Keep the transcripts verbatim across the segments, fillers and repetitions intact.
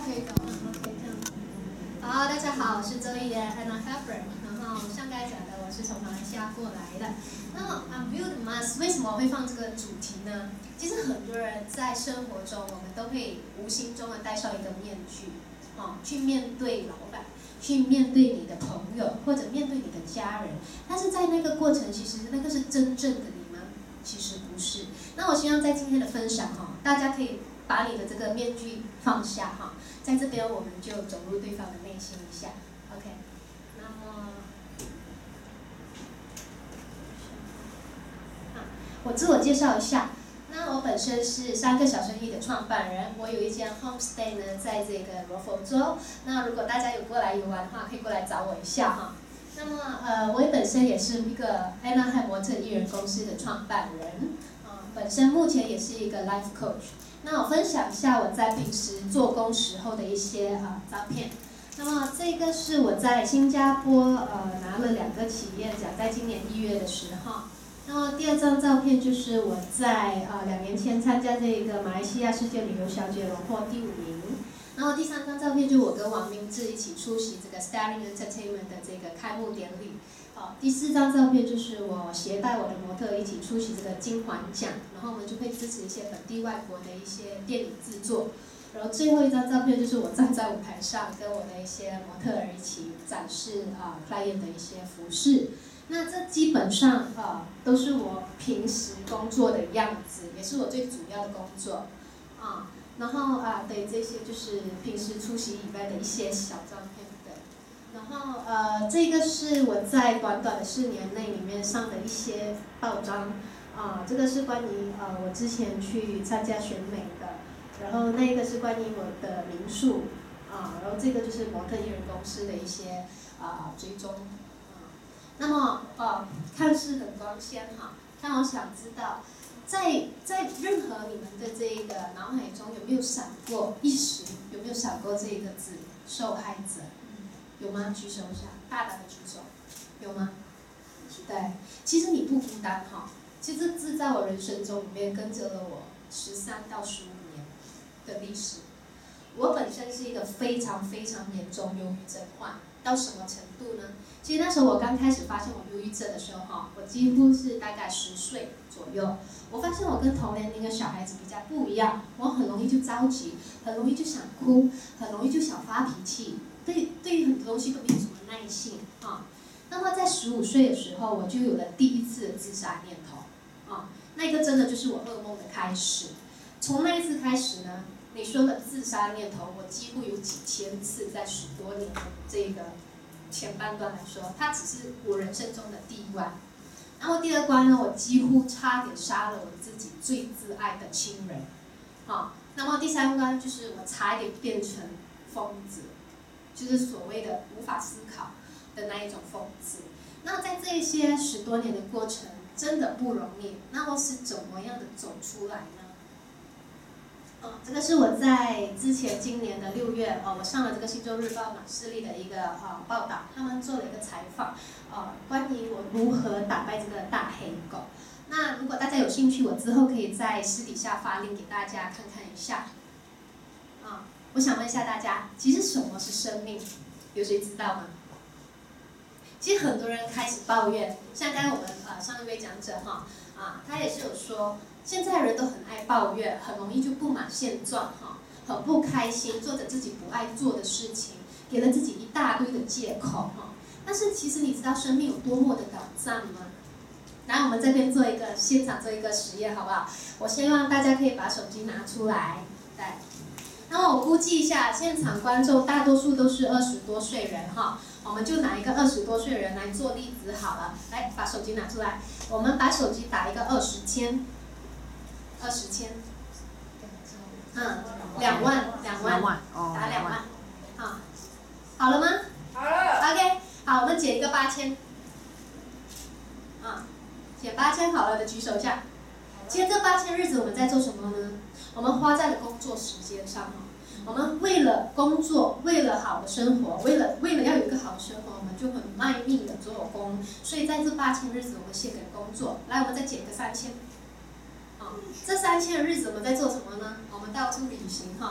可以的，嗯，可以这样。好，大家好，我是周一妍 Anna Hepburn。然后像刚才讲的，我是从马来西亚过来的。那么 Unveiled Mask 为什么会放这个主题呢？其实很多人在生活中，我们都会无形中的戴上一个面具，哦，去面对老板，去面对你的朋友，或者面对你的家人。但是在那个过程，其实那个是真正的你吗？其实不是。那我希望在今天的分享哈，大家可以把你的这个面具放下哈，在这边我们就走入对方的内心一下 ，OK。那么，啊，我自我介绍一下。那我本身是三个小生意的创办人，我有一间 homestay 呢，在这个罗佛州。那如果大家有过来游玩的话，可以过来找我一下哈。那么呃，我本身也是一个 Anaheim 模特艺人公司的创办人，啊、呃，本身目前也是一个 life coach。那我分享一下我在平时做工时候的一些啊、呃、照片。那么这个是我在新加坡呃拿了两个企业奖，在今年一月的时候。那么第二张照片就是我在啊、呃、两年前参加这个马来西亚世界旅游小姐荣获第五名。然后第三张照片就是我跟王明志一起出席这个 Sterling Entertainment 的这个开幕典礼。好，第四张照片就是我携带我的模特一起出席这个金环奖，然后我们就会支持一些本地外国的一些电影制作。然后最后一张照片就是我站在舞台上跟我的一些模特儿一起展示啊 client 的一些服饰。那这基本上啊、呃、都是我平时工作的样子，也是我最主要的工作啊。然后啊，对，这些就是平时出席以外的一些小照片，对。然后呃，这个是我在短短的四年内里面上的一些报章啊，这个是关于呃我之前去参加选美的，然后那个是关于我的民宿啊，然后这个就是模特艺人公司的一些啊追踪。那么，呃，看似很光鲜哈，但我想知道，在在任何你们的这一个脑海中有没有闪过一时有没有闪过这个字受害者？有吗？举手一下，大胆的举手，有吗？对，其实你不孤单哈，其实这字在我人生中里面跟着了我十三到十五年的历史。我本身是一个非常非常严重忧郁症患，到什么程度呢？其实那时候我刚开始发现我忧郁症的时候哈，我几乎是大概十岁左右，我发现我跟同年龄的小孩子比较不一样，我很容易就着急，很容易就想哭，很容易就想发脾气，对对于很多东西都没有什么耐性啊。那么在十五岁的时候，我就有了第一次的自杀念头啊，那个真的就是我噩梦的开始。从那一次开始呢，你说的自杀念头，我几乎有几千次，在十多年的这个前半段来说，它只是我人生中的第一关。然后第二关呢，我几乎差点杀了我自己最挚爱的亲人，啊，那么第三关就是我差一点变成疯子，就是所谓的无法思考的那一种疯子。那在这些十多年的过程，真的不容易。那我是怎么样的走出来呢？哦，这个是我在之前今年的六月，呃，我上了这个《星洲日报》马士利的一个呃报道，他们做了一个采访，呃，关于我如何打败这个大黑狗。那如果大家有兴趣，我之后可以在私底下发link给大家看看一下。啊，我想问一下大家，其实什么是生命？有谁知道吗？其实很多人开始抱怨，像刚才我们呃上一位讲者哈，啊，他也是有说。现在人都很爱抱怨，很容易就不满现状哈，很不开心，做着自己不爱做的事情，给了自己一大堆的借口哈。但是其实你知道生命有多么的短暂吗？来，我们这边做一个现场做一个实验好不好？我希望大家可以把手机拿出来，来。那么我估计一下，现场观众大多数都是二十多岁人哈，我们就拿一个二十多岁的人来做例子好了。来，把手机拿出来，我们把手机打一个二十千。二十千，嗯，两万，两万，打两万，好，好了吗？ 好了。 OK， 好，我们减一个八千，啊，减八千好了的举手一下。其实这八千日子我们在做什么呢？我们花在了工作时间上哈，我们为了工作，为了好的生活，为了为了要有一个好的生活，我们就很卖命的做工，所以在这八千日子我们献给工作。来，我们再减个三千。这三千的日子我们在做什么呢？我们到处旅行哈，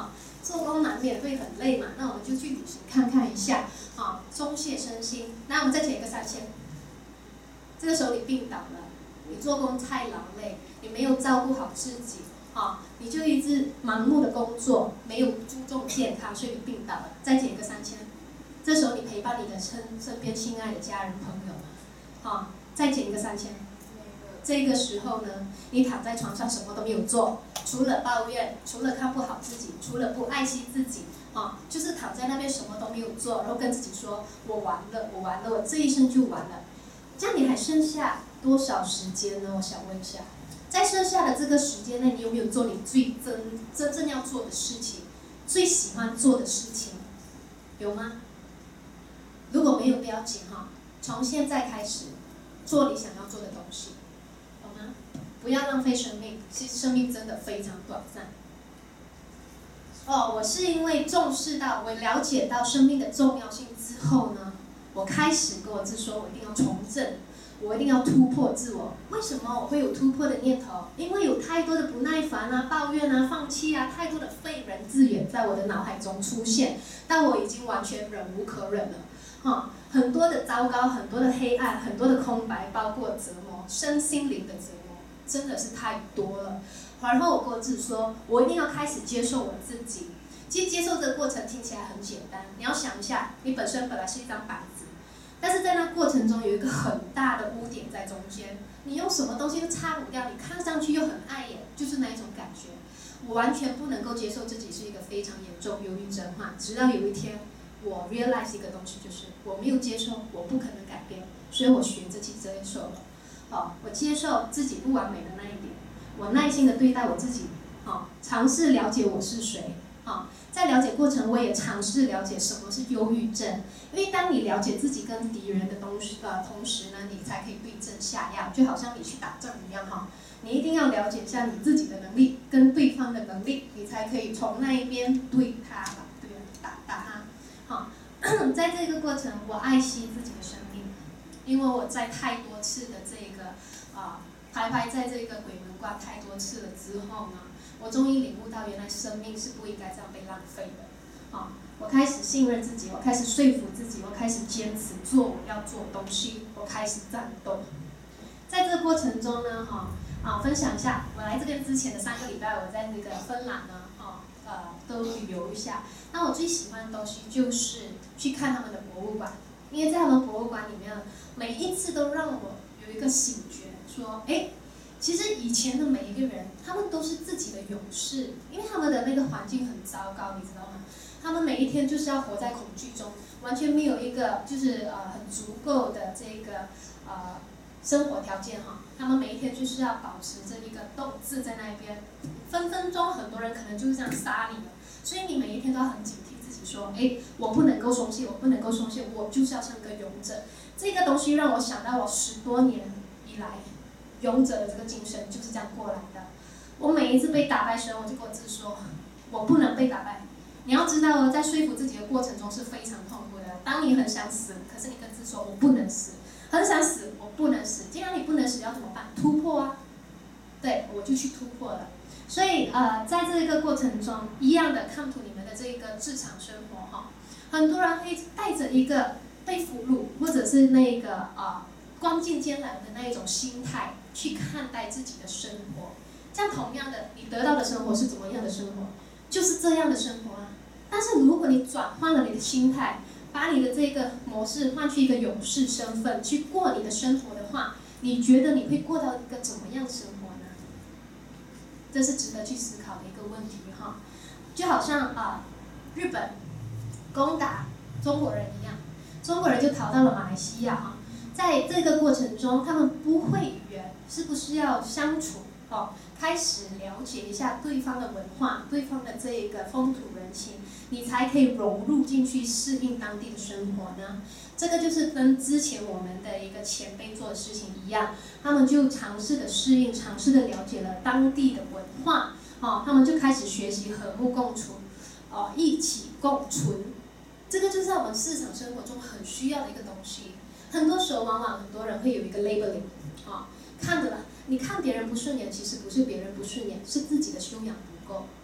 做工难免会很累嘛，那我们就去旅行看看一下，啊，松懈身心。那我们再减一个三千。这个时候你病倒了，你做工太劳累，你没有照顾好自己，啊，你就一直盲目的工作，没有注重健康，所以你病倒了，再减一个三千。这时候你陪伴你的身身边亲爱的家人朋友，啊，再减一个三千。这个时候呢，你躺在床上什么都没有做，除了抱怨，除了看不好自己，除了不爱惜自己，啊，就是躺在那边什么都没有做，然后跟自己说，我完了，我完了，我这一生就完了。这样你还剩下多少时间呢？我想问一下，在剩下的这个时间内，你有没有做你最真真正要做的事情，最喜欢做的事情，有吗？如果没有不要紧哈，从现在开始做你想要做的东西。不要浪费生命，其实生命真的非常短暂。哦，我是因为重视到，我了解到生命的重要性之后呢，我开始跟我自说，我一定要重振，我一定要突破自我。为什么我会有突破的念头？因为有太多的不耐烦啊、抱怨啊、放弃啊，太多的废人字眼在我的脑海中出现，但我已经完全忍无可忍了。哈、嗯，很多的糟糕，很多的黑暗，很多的空白，包括折磨，身心灵的折磨。真的是太多了，然后我跟我自己说，我一定要开始接受我自己。其实接受这个过程听起来很简单，你要想一下，你本身本来是一张板子，但是在那过程中有一个很大的污点在中间，你用什么东西都擦不掉，你看上去又很碍眼，就是那一种感觉。我完全不能够接受自己是一个非常严重忧郁症患，直到有一天我 realize 一个东西，就是我没有接受，我不可能改变，所以我学着去接受了。哦，我接受自己不完美的那一点，我耐心的对待我自己，哦，尝试了解我是谁，哦，在了解过程我也尝试了解什么是忧郁症，因为当你了解自己跟敌人的东西呃同时呢，你才可以对症下药，就好像你去打仗一样哈，你一定要了解一下你自己的能力跟对方的能力，你才可以从那一边对他吧，对吧？打打他，好，在这个过程我爱惜自己的生命。因为我在太多次的这个啊徘徊在这个鬼门关太多次了之后呢，我终于领悟到原来生命是不应该这样被浪费的。啊，我开始信任自己，我开始说服自己，我开始坚持做我要做的东西，我开始战斗。在这个过程中呢，哈啊分享一下，我来这边之前的三个礼拜，我在那个芬兰呢，啊呃都旅游一下。那我最喜欢的东西就是去看他们的博物馆。因为在他们博物馆里面，每一次都让我有一个醒觉，说，哎，其实以前的每一个人，他们都是自己的勇士，因为他们的那个环境很糟糕，你知道吗？他们每一天就是要活在恐惧中，完全没有一个就是呃很足够的这个呃生活条件哈。他们每一天就是要保持着一个斗志在那边，分分钟很多人可能就是这样杀你了，所以你每一天都要很警惕。说，哎，我不能够松懈，我不能够松懈，我就是要像个勇者。这个东西让我想到我十多年以来，勇者的这个精神就是这样过来的。我每一次被打败时，我就跟我自己说，我不能被打败。你要知道哦，在说服自己的过程中是非常痛苦的。当你很想死，可是你跟自己说，我不能死，很想死，我不能死。既然你不能死，要怎么办？突破啊！对，我就去突破了。所以呃，在这个过程中，一样的看图你们的这个日常生活哈，很多人会带着一个被俘虏或者是那个啊、呃、光进艰难的那一种心态去看待自己的生活。这样同样的，你得到的生活是怎么样的生活？就是这样的生活啊。但是如果你转换了你的心态，把你的这个模式换去一个勇士身份去过你的生活的话，你觉得你会过到一个怎么样的生活呢？这是值得去思考的一个问题哈，就好像啊、呃，日本攻打中国人一样，中国人就逃到了马来西亚哈，在这个过程中，他们不会语言，是不是要相处哦？开始了解一下对方的文化，对方的这一个风土人情，你才可以融入进去，适应当地的生活呢？这个就是跟之前我们的一个前辈做的事情一样，他们就尝试的适应，尝试的了解了当地的文化，哦，他们就开始学习和睦共处，哦，一起共存。这个就是在我们日常生活中很需要的一个东西。很多时候，往往很多人会有一个 labeling， 啊、哦，看着了，你看别人不顺眼，其实不是别人不顺眼，是自己的修养不够。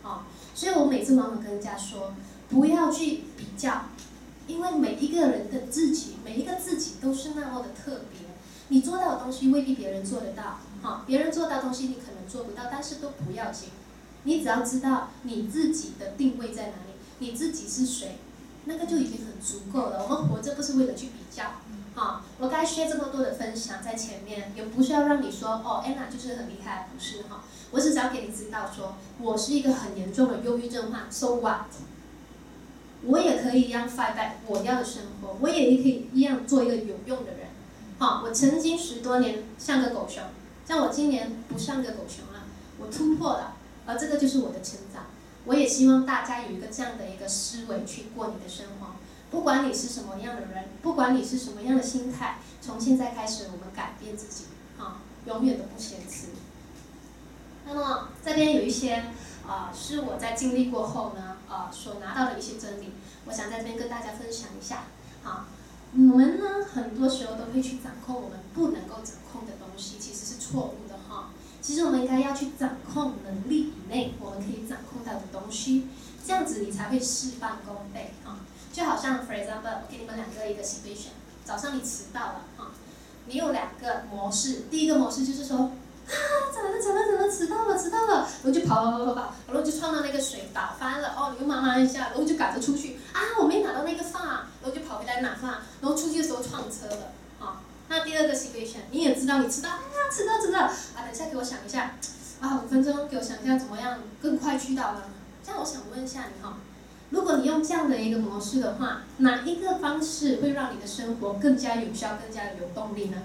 哦，所以我每次往往跟人家说，不要去比较，因为每一个人的自己，每一个自己都是那么的特别。你做到的东西未必别人做得到，哈、哦，别人做到的东西你可能做不到，但是都不要紧，你只要知道你自己的定位在哪里，你自己是谁，那个就已经很足够了。我们活着不是为了去比较。啊，我该学这么多的分享在前面，也不是要让你说哦 ，Anna 就是很厉害，不是哈。我只是要给你知道说，我是一个很严重的忧郁症患 ，so what？ 我也可以一样 fight back 我要的生活，我也可以一样做一个有用的人。好，我曾经十多年像个狗熊，像我今年不像个狗熊了，我突破了，而这个就是我的成长。我也希望大家有一个这样的一个思维去过你的生活。不管你是什么样的人，不管你是什么样的心态，从现在开始我们改变自己，啊，永远都不嫌迟。那么这边有一些啊、呃，是我在经历过后呢，呃，所拿到的一些真理，我想在这边跟大家分享一下。啊，我们呢很多时候都会去掌控我们不能够掌控的东西，其实是错误的哈。其实我们应该要去掌控能力以内我们可以掌控到的东西，这样子你才会事半功倍啊。就好像 for example， 我给你们两个一个 situation， 早上你迟到了啊，你有两个模式，第一个模式就是说，啊，怎么了怎么了怎么迟到了迟到了，然后就跑跑跑跑跑，然后就撞到那个水倒翻了，哦，你又妈妈一下，然后就赶着出去，啊，我没拿到那个饭，然后就跑回来拿饭，然后出去的时候撞车了，啊，那第二个 situation， 你也知道你迟到，啊，迟到迟到，啊，等一下给我想一下，啊，五分钟给我想一下怎么样更快去到呢？这样我想问一下你哈。如果你用这样的一个模式的话，哪一个方式会让你的生活更加有效、更加有动力呢？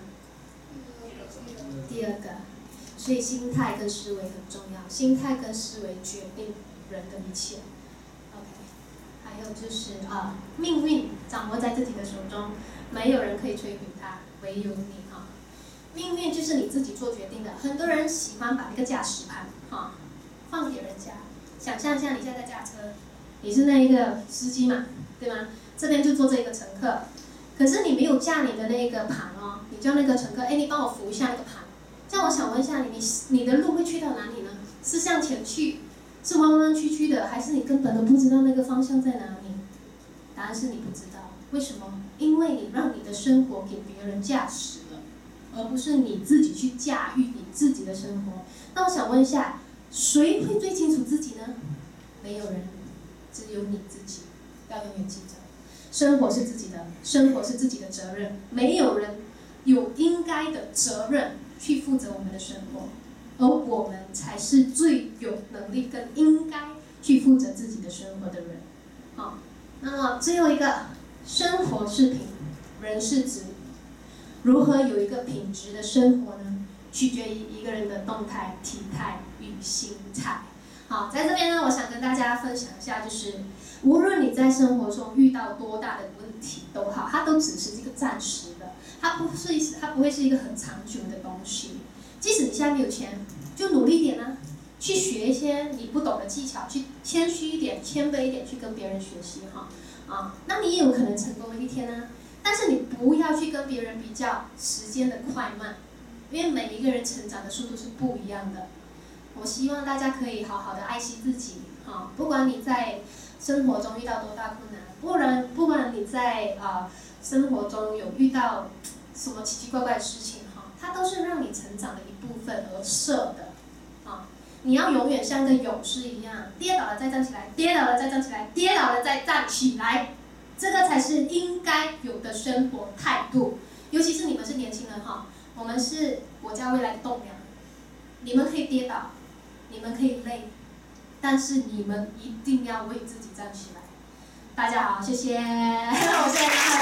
第二个，所以心态跟思维很重要，心态跟思维决定人的一切。OK， 还有就是啊、呃，命运掌握在自己的手中，没有人可以摧毁它，唯有你哈。命运就是你自己做决定的。很多人喜欢把那个驾驶盘哈放给人家，想象一下你现在在驾车。你是那一个司机嘛，对吗？这边就坐这个乘客，可是你没有驾你的那个盘哦，你叫那个乘客，哎，你帮我扶一下那个盘。这样我想问一下你，你你的路会去到哪里呢？是向前去，是弯弯曲曲的，还是你根本都不知道那个方向在哪里？答案是你不知道。为什么？因为你让你的生活给别人驾驶了，而不是你自己去驾驭你自己的生活。那我想问一下，谁会最清楚自己呢？没有人。只有你自己，要永远记着，生活是自己的，生活是自己的责任，没有人有应该的责任去负责我们的生活，而我们才是最有能力跟应该去负责自己的生活的人。好，那么最后一个，生活是品，人是质，如何有一个品质的生活呢？取决于一个人的动态、体态与心态。好，在这边呢，我想跟大家分享一下，就是无论你在生活中遇到多大的问题都好，它都只是一个暂时的，它不是它不会是一个很长久的东西。即使你现在没有钱，就努力一点啊，去学一些你不懂的技巧，去谦虚一点、谦卑一点，去跟别人学习哈啊，那你也有可能成功的一天呢。但是你不要去跟别人比较时间的快慢，因为每一个人成长的速度是不一样的。我希望大家可以好好的爱惜自己，哈，不管你在生活中遇到多大困难，不然不管你在啊、呃、生活中有遇到什么奇奇怪怪的事情，哈，它都是让你成长的一部分而设的，啊，你要永远像个勇士一样，跌倒了再站起来，跌倒了再站起来，跌倒了再站起来，这个才是应该有的生活态度。尤其是你们是年轻人哈，我们是国家未来的栋梁，你们可以跌倒。你们可以累，但是你们一定要为自己站起来。大家好，谢谢，我是安娜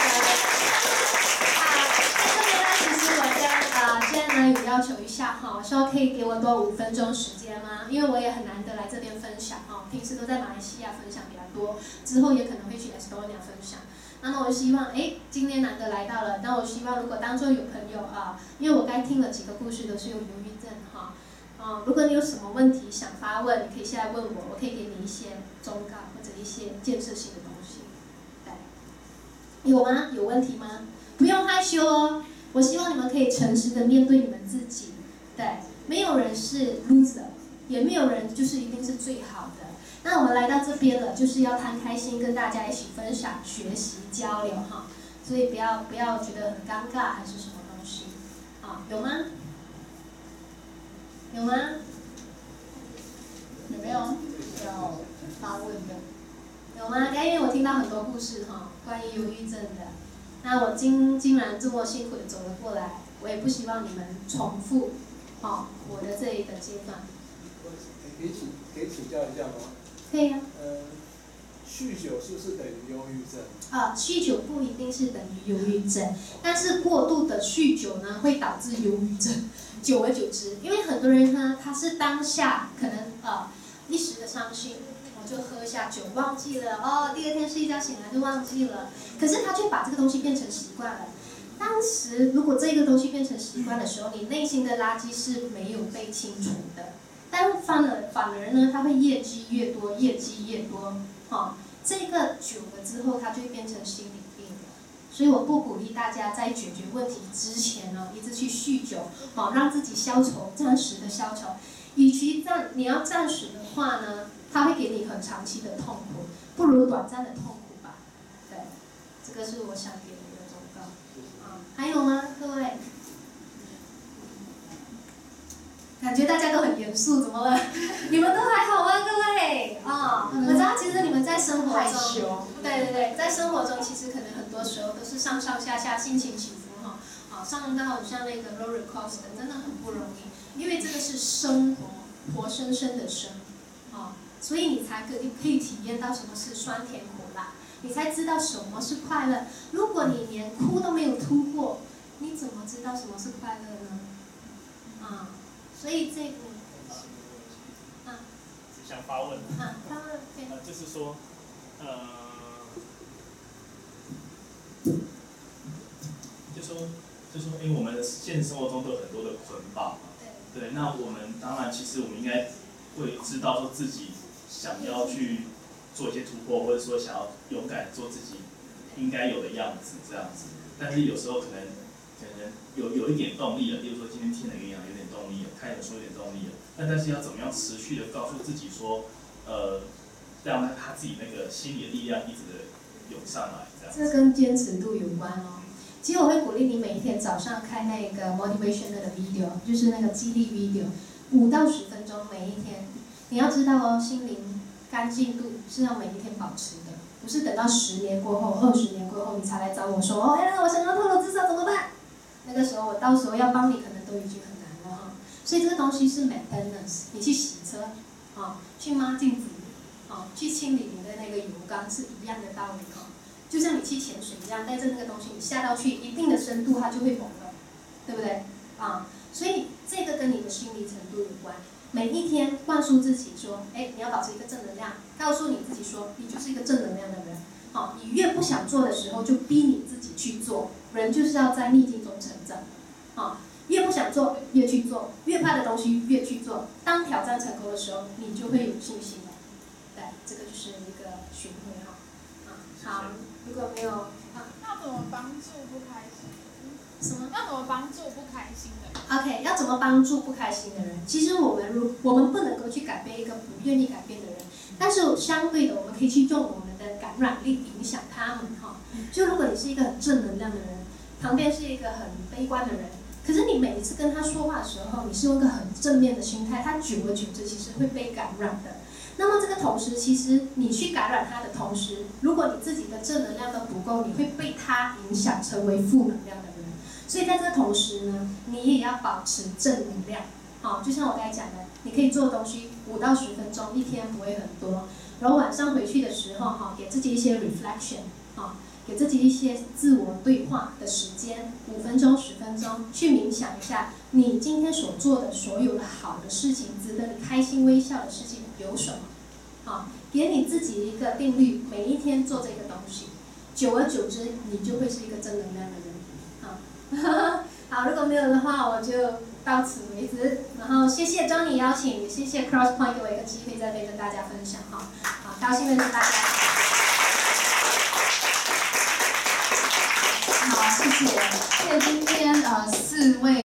啊，在这边呢，其实我跟呃现在呢有要求一下哈，说可以给我多五分钟时间吗？因为我也很难得来这边分享哈，平时都在马来西亚分享比较多，之后也可能会去 Estonia 分享。那么我希望，哎，今天难得来到了，那我希望如果当中有朋友啊，因为我刚听了几个故事都是有忧郁症哈。哦，如果你有什么问题想发问，你可以现在问我，我可以给你一些忠告或者一些建设性的东西。对，有吗？有问题吗？不用害羞哦。我希望你们可以诚实的面对你们自己。对，没有人是 loser， 也没有人就是一定是最好的。那我们来到这边了，就是要摊开心，跟大家一起分享、学习、交流哈。所以不要不要觉得很尴尬还是什么东西，啊，有吗？有吗？ 有没有要发问的？ 有吗？因为我听到很多故事哈，关于忧郁症的。那我今竟然这么辛苦的走了过来，我也不希望你们重复，哦，我的这一个阶段。 可以请可以请教一下吗？ 可以啊。 呃，酗酒是不是等于忧郁症？ 啊，酗酒不一定是等于忧郁症，但是过度的酗酒呢，会导致忧郁症。久而久之，因为很多人呢，他是当下可能呃一时的伤心，我就喝下酒忘记了，哦，第二天睡觉醒来就忘记了，可是他却把这个东西变成习惯了。当时如果这个东西变成习惯的时候，你内心的垃圾是没有被清除的，但反而反而呢，它会越积越多，越积越多，哦，这个久了之后，它就会变成心理病了。所以我不鼓励大家在解决问题之前呢，一直去酗酒，哦，让自己消愁，暂时的消愁。与其暂你要暂时的话呢，它会给你很长期的痛苦，不如短暂的痛苦吧。对，这个是我想给你的忠告。啊，还有吗，各位？感觉大家都很严肃，怎么了？你们都还好吗，各位？啊、哦，我知道，其实你们在生活中，对对对，在生活中其实可能很多时候都是上上下下，心情起伏哈。啊，上到像那个 roller coaster 真的很不容易，因为这个是生活，活生生的生，啊，所以你才可以可以体验到什么是酸甜苦辣，你才知道什么是快乐。如果你连哭都没有哭过，你怎么知道什么是快乐呢？啊。所以这个，啊， 想发问。 啊，发问，对。 呃，就是说，呃，就说，就说，因为我们现实生活中都有很多的捆绑嘛。对。对，那我们当然，其实我们应该会知道说自己想要去做一些突破，或者说想要勇敢做自己应该有的样子，这样子。但是有时候可能。可能有有一点动力了，比如说今天听了营养有点动力了，开始说有点动力了，但但是要怎么样持续的告诉自己说，呃，让他他自己那个心理的力量一直的涌上来，这样。 这跟坚持度有关哦。其实我会鼓励你每一天早上开那个 motivational 的 video， 就是那个激励 video， 五到十分钟每一天。你要知道哦，心灵干净度是要每一天保持的，不是等到十年过后、二十年过后你才来找我说，哦，哎，我想要透露至少怎么办？那个时候我到时候要帮你，可能都已经很难了哈。所以这个东西是 maintenance， 你去洗车，啊，去抹镜子，啊，去清理你的那个油缸是一样的道理哈。就像你去潜水一样，带着那个东西你下到去一定的深度，它就会猛了，对不对？啊，所以这个跟你的心理程度有关。每一天灌输自己说，哎，你要保持一个正能量，告诉你自己说，你就是一个正能量的人。好，你越不想做的时候，就逼你自己去做。人就是要在逆境中成长。好，越不想做越去做，越怕的东西越去做。当挑战成功的时候，你就会有信心了。对，这个就是一个循环哈。啊，好，如果没有啊， 要怎么帮助不开心？ 什么？ 要怎么帮助不开心的人 ？OK， 要怎么帮助不开心的人？其实我们如我们不能够去改变一个不愿意改变的人，但是相对的，我们可以去用我们的感染力影响他们哈。就如果你是一个很正能量的人，旁边是一个很悲观的人，可是你每一次跟他说话的时候，你是用一个很正面的心态，他久而久之其实会被感染的。那么这个同时，其实你去感染他的同时，如果你自己的正能量都不够，你会被他影响成为负能量的人。所以在这个同时呢，你也要保持正能量。好，就像我刚才讲的，你可以做东西五到十分钟，一天不会很多。然后晚上回去的时候，哈，给自己一些 reflection， 哈，给自己一些自我对话的时间，五分钟、十分钟，去冥想一下你今天所做的所有的好的事情，值得你开心微笑的事情有什么？好，给你自己一个定律，每一天做这个东西，久而久之，你就会是一个正能量的人。好，好，如果没有的话，我就到此为止。然后谢谢 Johnny 邀请，也谢谢 Crosspoint 给我一个机会在这里跟大家分享哈。好，高兴认识大家。 好，谢谢。谢谢今天呃四位。